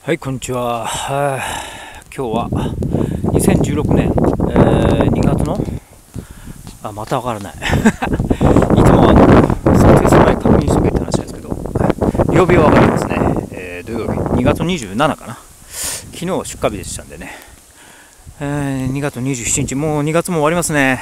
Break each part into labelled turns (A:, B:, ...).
A: はい、こんにちは。今日は2016年、2月のまたわからない。いつも撮影する前に確認しとけって話なんですけど、曜日はわかりますね。土曜日、2月27かな。昨日出荷日でしたんでね。2月27日、もう2月も終わりますね。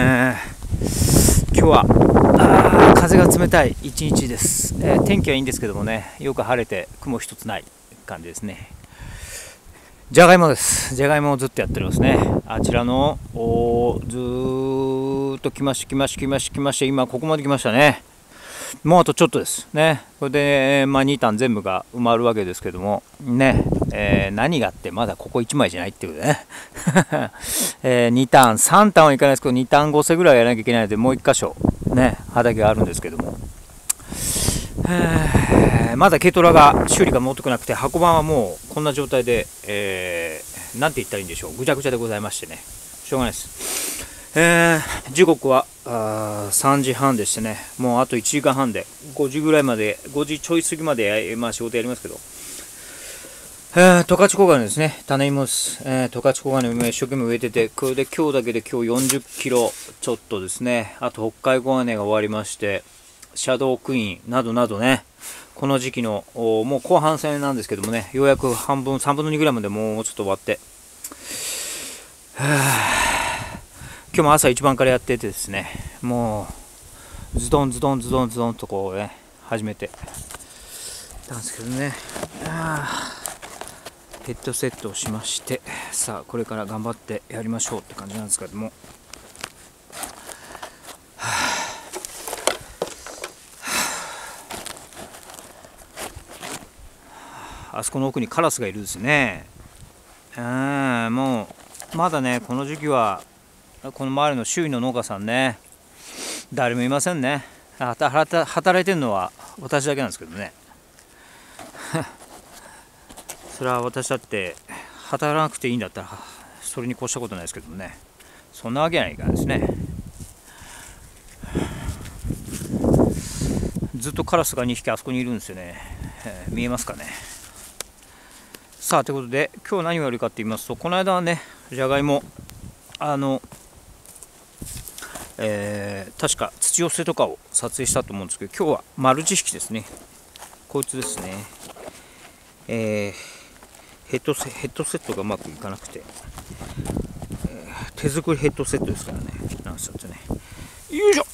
A: 今日は風が冷たい一日です。天気はいいんですけどもね、よく晴れて雲一つない感じですね。じゃがいもです。じゃがいもをずっとやっておりますね。あちらのずーっと来まして今ここまで来ましたね。もうあとちょっとですね。これで、2単全部が埋まるわけですけどもね、何があってまだここ1枚じゃないっていうね、2単3単はいかないですけど2単5世ぐらいやらなきゃいけないので、もう1箇所ね畑があるんですけども、まだ軽トラが修理がもっとくなくて、箱番はもうこんな状態で、なんて言ったらいいんでしょう、ぐちゃぐちゃでございましてね、しょうがないです。時刻は3時半でしてね、もうあと1時間半で5時ぐらいまで、5時ちょい過ぎまで、仕事やりますけど、十勝小金ですね、種芋です。十勝小金を一生懸命植えてて、これで今日だけで今日40キロちょっとですね。あと北海小金が終わりまして、シャドークイーンなどなどね、この時期のもう後半戦なんですけどもね、ようやく3分の2ぐらいまでもうちょっと終わって、今日も朝一番からやっててですね、もうズドンとこうね始めてたんですけどね、ヘッドセットをしまして、さあこれから頑張ってやりましょうって感じなんですけども、あそこの奥にカラスがいるですね。もうまだね、この時期はこの周りの周囲の農家さんね、誰もいませんね。働いてるのは私だけなんですけどね。それは私だって働かなくていいんだったらそれに越したことないですけどもね、そんなわけないからですね。ずっとカラスが2匹あそこにいるんですよね。見えますかね。さあということで、今日何をやるかって言いますと、この間はねじゃがいも確か土寄せとかを撮影したと思うんですけど、今日はマルチ引きですね。こいつですね。ヘッドセットがうまくいかなくて、手作りヘッドセットですからね、なんつってね、よいしょ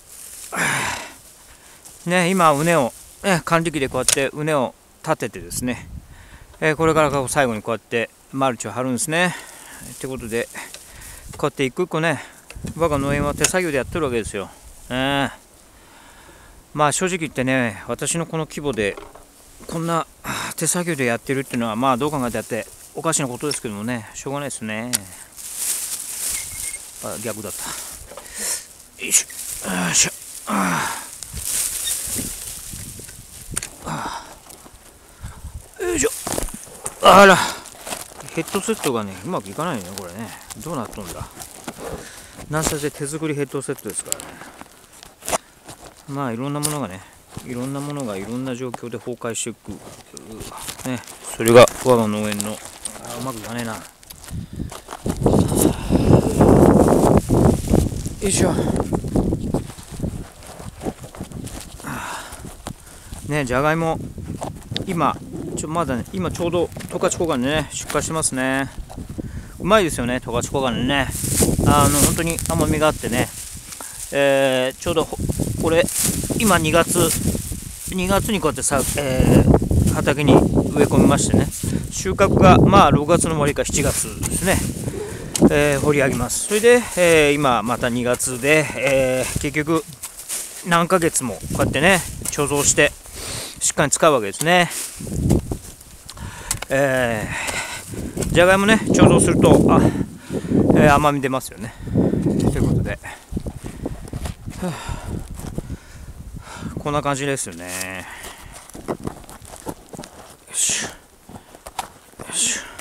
A: ね、今畝を、管理機でこうやって畝を立ててですね、これから最後にこうやってマルチを張るんですね。ということで、こうやって一個一個ね、我が農園は手作業でやってるわけですよ。正直言ってね、私のこの規模でこんな手作業でやってるっていうのは、どう考えてやっておかしなことですけどもね、しょうがないですね。逆だった。よいしょよいしょ。よいしょ。あら、ヘッドセットがねうまくいかないよね、これね。どうなっとんだ。なんせ手作りヘッドセットですからね。いろんなものがいろんな状況で崩壊していく、ね、それが我が農園のうまくいかねえな。よいしょ。ね、じゃがいも今まだね、今ちょうど十勝小金ね出荷してますね。うまいですよね、十勝小金ね。本当に甘みがあってね、ちょうどこれ今2月にこうやって畑に植え込みましてね、収穫が6月の終わりか7月ですね、掘り上げます。それで、今また2月で、結局何ヶ月もこうやってね貯蔵してしっかり使うわけですね。じゃがいもね貯蔵すると甘み出ますよね。ということで、こんな感じですよね。よしょよしょ。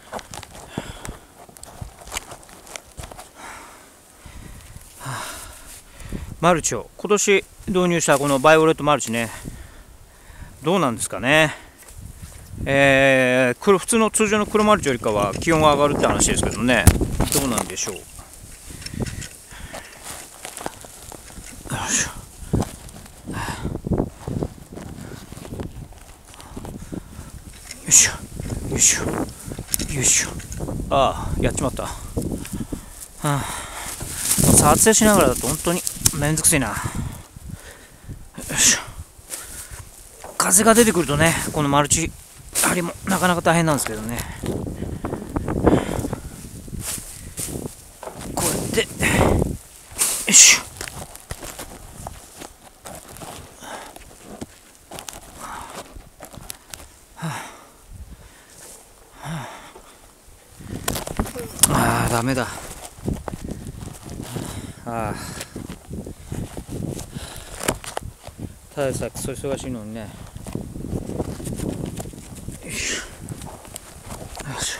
A: マルチを今年導入したこのバイオレットマルチね、どうなんですかね。 普通の通常の黒マルチよりかは気温が上がるって話ですけどね、どうなんでしょう。よいしょ。よいしょよいしょよいしょ。ああ、やっちまった。撮影しながらだと本当にめんどくせえな。よいしょ。風が出てくるとね、このマルチ張りもなかなか大変なんですけどね。こうやってよいしょ。ああ、ダメだ。ああ、ただでさえクソ忙しいのにね。よいしょよいしょ。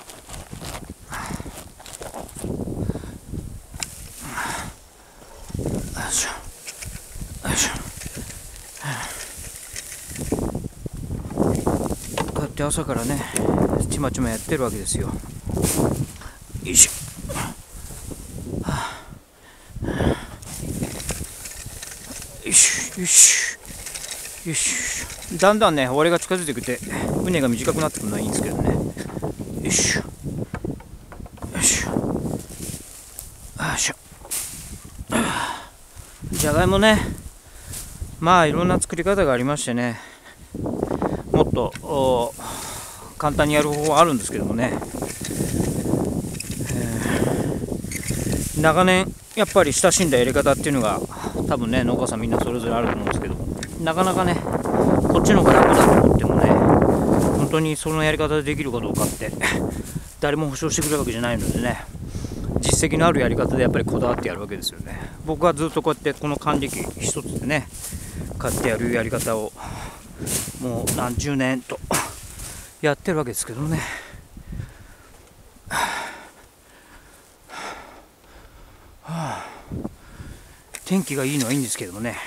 A: よいしょよいしょ。こうやって朝からね、ちまちまやってるわけですよ。よいしょ。よしよしよし。だんだんね、終わりが近づいてきて、船が短くなってくるのはいいんですけどね。よいしょよいしょよいしょ。じゃがいもね、まあいろんな作り方がありましてね、もっと簡単にやる方法はあるんですけどもね、長年やっぱり親しんだやり方っていうのが多分ね、農家さんみんなそれぞれあると思うんですけど、なかなかね、こっちの方が楽だと思ってもね、本当にそのやり方でできるかどうかって誰も保証してくれるわけじゃないのでね、実績のあるやり方でやっぱりこだわってやるわけですよね。僕はずっとこうやってこの管理機一つでね、こうやってやるやり方をもう何十年とやってるわけですけどね。天気がいいのはいいんですけどもね、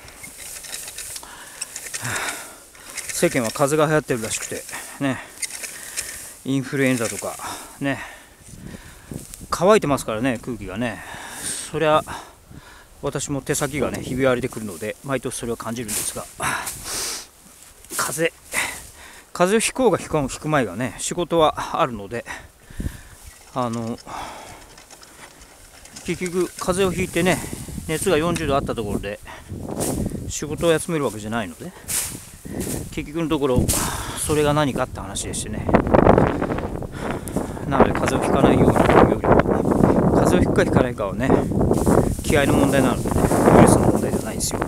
A: 世間は風邪が流行ってるらしくてね、インフルエンザとかね、乾いてますからね、空気がね。そりゃ私も手先がね、ひび割れてくるので毎年それを感じるんですが、風邪をひこうがひく前がね、仕事はあるので、結局風邪をひいてね、熱が40度あったところで仕事を休めるわけじゃないので、結局のところそれが何かって話でしてね。なので風邪をひかないようにというよりも、風邪をひくかひかないかはね、気合の問題なのでね、ウイルスの問題じゃないですよ。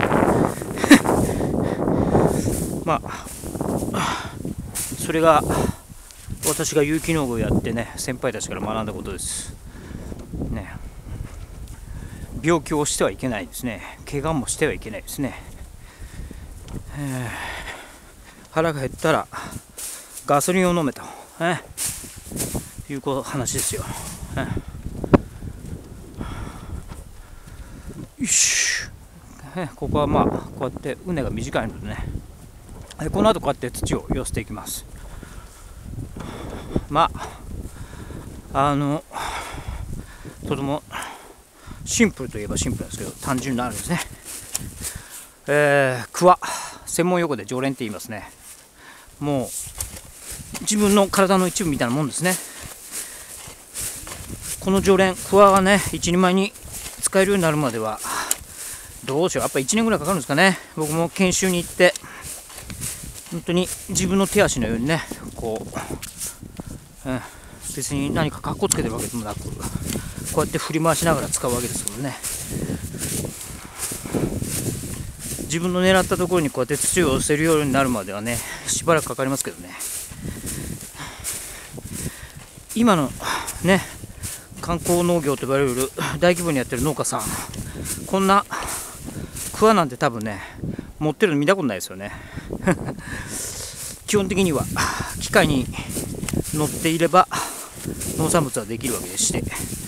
A: まあそれが私が有機農業をやってね、先輩たちから学んだことですね。病気をしてはいけないですね。怪我もしてはいけないですね。腹が減ったらガソリンを飲めと、いう話ですよ。よし、ここはまあこうやって畝が短いのでね、この後こうやって土を寄せていきます。まあとてもシンプルといえばシンプルなんですけど、単純なあるんですね。クワ、専門用語で常連って言いますね。もう自分の体の一部みたいなもんですね。この常連クワがね、一人前に使えるようになるまではどうしよう、やっぱ1年ぐらいかかるんですかね。僕も研修に行って本当に自分の手足のようにね、こう、別に何か格好つけてるわけでもなく、こうやって振り回しながら使うわけですけどね。自分の狙ったところにこうやって土を寄せるようになるまではね、しばらくかかりますけどね。今のね、観光農業と言われる大規模にやってる農家さん、こんなクワなんて多分ね、持ってるの見たことないですよね。基本的には機械に乗っていれば農産物はできるわけでして、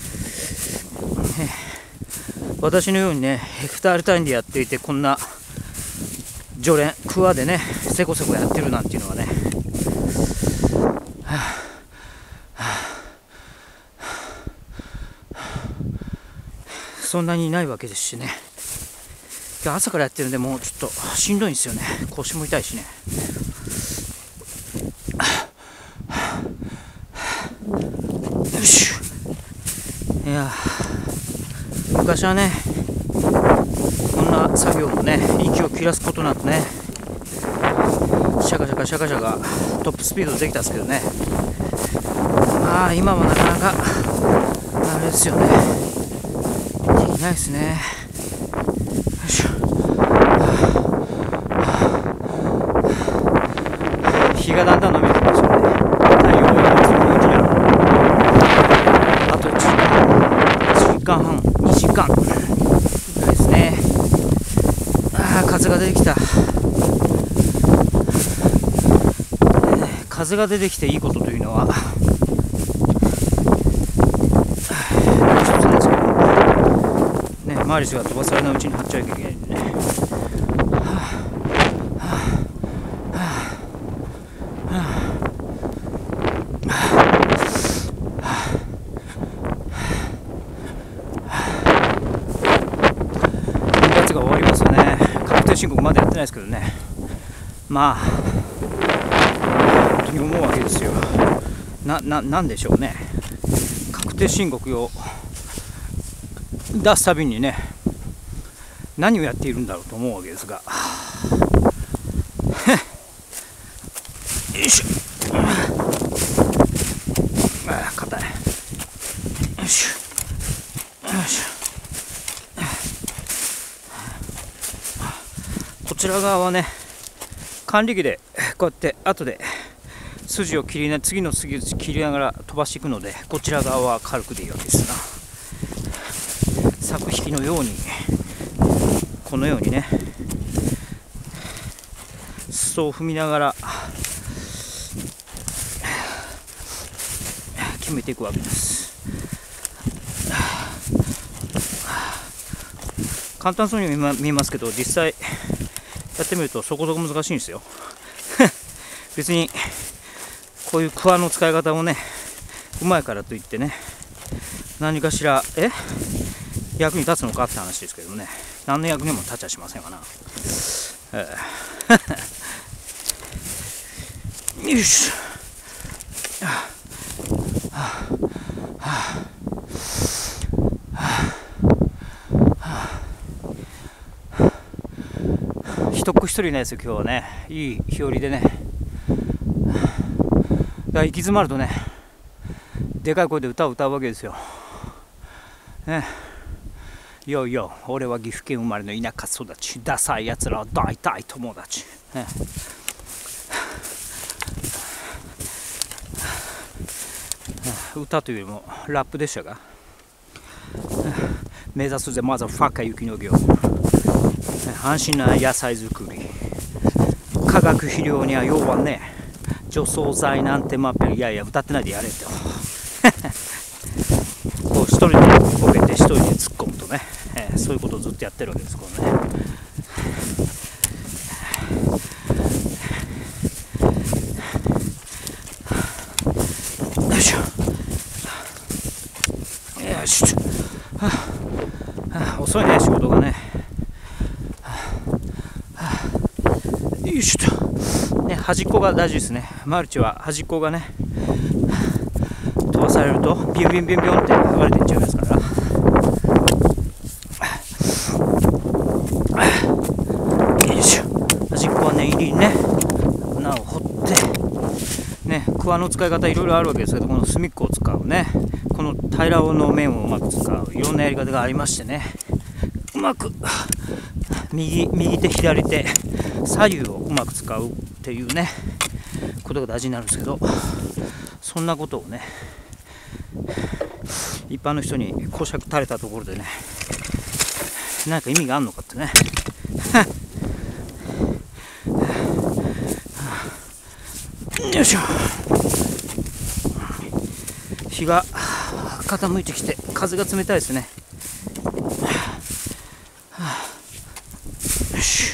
A: 私のようにね、ヘクタール単位でやっていて、こんな常連クワでね、せこせこやってるなんていうのはね、 そんなにいないわけですしね。朝からやってるんで、もうちょっとしんどいんですよね。腰も痛いしね。よし。いや、昔はね、こんな作業もね、息を切らすことなくね、シャカシャカシャカシャカトップスピードできたんですけどね。今はなかなかあれですよね、できないですね。よいしょ。日がだんだん伸びてきましたね。太陽がついてるうちにあと1時間半、2時間ぐらいですね。風が出てきた。風が出てきていいことというのは一つなんですけどね、マリスが飛ばされないうちに張っちゃいけないんでね。2月が終わりますよね。確定申告まだやってないですけどね。本当に思うわけですよ。なんでしょうね。確定申告を出すたびにね、何をやっているんだろうと思うわけですが、よいしょ。硬い。よいしょ。よいしょ。こちら側はね、管理機でこうやって後で筋を切り次の筋を切りながら飛ばしていくので、こちら側は軽くでいいわけですな。柵引きのようにこのようにね、裾を踏みながら決めていくわけです。簡単そうに見えますけど、実際やってみるとそこそこ難しいんですよ。別にこういうクワの使い方もね、うまいからといってね、何かしら役に立つのかって話ですけどね、何の役にも立ちはしませんかな。よし。一っ子一人いないですよ今日はね。いい日和でね。だから行き詰まるとね、でかい声で歌を歌うわけですよ。ね。よいよ、俺は岐阜県生まれの田舎育ち、ダサいやつらは大体友達。ね。歌というよりもラップでしたが、目指すぜマザーファッカー雪の行、安心な野菜作り、化学肥料には要はね、除草剤なんていやいや歌ってないでやれってこう一人でボケて一人で突っ込むとね、そういうことをずっとやってるわけですこれね。よいしょ。よいしょ。遅いね仕事がね。よいしょとね、端っこが大事ですね。マルチは端っこがね飛ばされるとビュンビュンビュンビュンって剥がれていっちゃいますから。よいしょ。端っこは念入りにね穴を掘ってね、クワの使い方いろいろあるわけですけど、この隅っこを使うね、この平らの面をうまく使う、いろんなやり方がありましてね、うまく右手左手左右をうまく使うっていうねことが大事になるんですけど、そんなことをね一般の人に講釈垂れたところでね、何か意味があるのかってねよいしょ。日が傾いてきて風が冷たいですね。よし。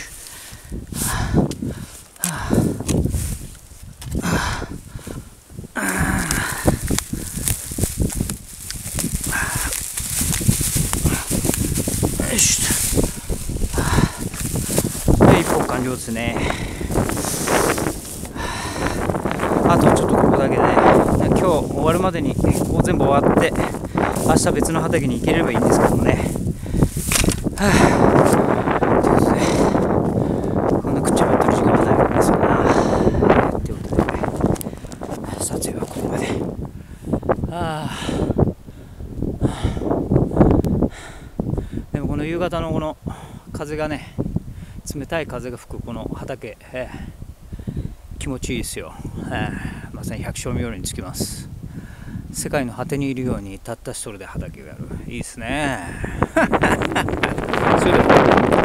A: 完了ですね。あとちょっとここだけで、ね、今日終わるまでにここ全部終わって明日別の畑に行ければいいんですけどね。ということで、こんなくっちゃべってる時間までありますよな。ということで、撮影はここまで。でもこの夕方のこの風がね、冷たい風が吹くこの畑、気持ちいいですよ。まさに百姓冥利につきます。世界の果てにいるようにたった一人で畑がある。いいですね。それでは